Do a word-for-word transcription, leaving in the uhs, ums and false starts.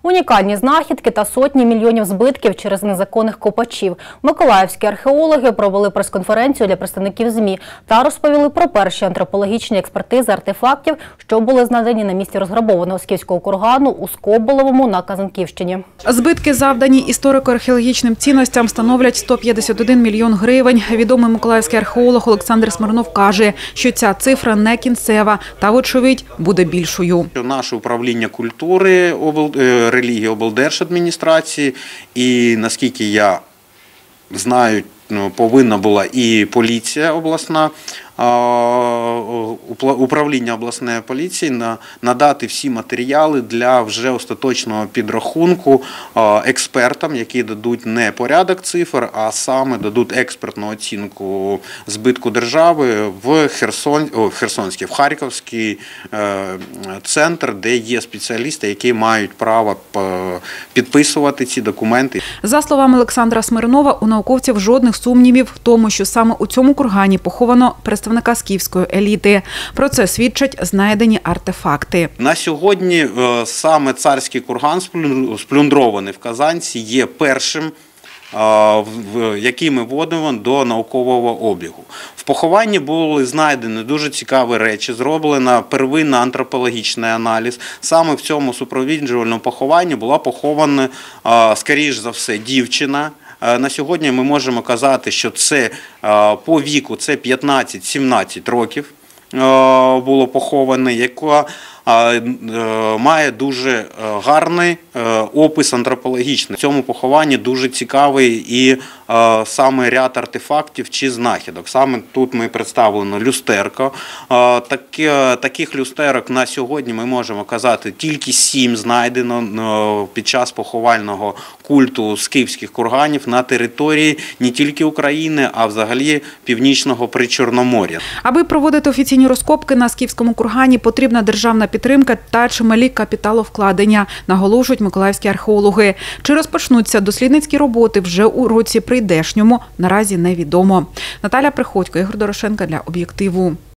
Унікальні знахідки та сотні мільйонів збитків через незаконних копачів. Миколаївські археологи провели прес-конференцію для представників ЗМІ та розповіли про перші антропологічні експертизи артефактів, що були знайдені на місці розграбованого скіфського кургану у Скоболовому на Казанківщині. Збитки, завдані історико-археологічним цінностям, становлять сто п'ятдесят один мільйон гривень. Відомий миколаївський археолог Олександр Смирнов каже, що ця цифра не кінцева та, вочевидь, буде більшою. Наше управління культури, релігії, облдержадміністрації і, наскільки я знаю, повинна була і поліція обласна, управління обласної поліції надати всі матеріали для вже остаточного підрахунку експертам, які дадуть не порядок цифр, а саме дадуть експертну оцінку збитку держави в Херсон, о, в Херсонський, в Харківський центр, де є спеціалісти, які мають право підписувати ці документи. За словами Олександра Смирнова, у науковців жодних сумнівів в тому, що саме у цьому кургані поховано представника скіфської еліти. Про це свідчать знайдені артефакти. На сьогодні саме царський курган, сплюндрований в Казанці, є першим, який ми вводимо до наукового обігу. В похованні були знайдені дуже цікаві речі, зроблено первинний антропологічний аналіз. Саме в цьому супровіджувальному похованні була похована, скоріш за все, дівчина. На сьогодні ми можемо казати, що це по віку це п'ятнадцять-сімнадцять років було поховане, яка має дуже гарний опис антропологічний. В цьому похованні дуже цікавий і саме ряд артефактів чи знахідок. Саме тут ми представлено люстерко. Таких люстерок на сьогодні ми можемо казати тільки сім знайдено під час поховального культу скіфських курганів на території не тільки України, а взагалі Північного Причорномор'я. Аби проводити офіційні розкопки на скіфському кургані, потрібна державна підтримка та чималі капіталовкладення, наголошують миколаївські археологи. Чи розпочнуться дослідницькі роботи вже у році прийдешньому, наразі невідомо. Наталя Приходько, Ігор Дорошенко для «Об'єктиву».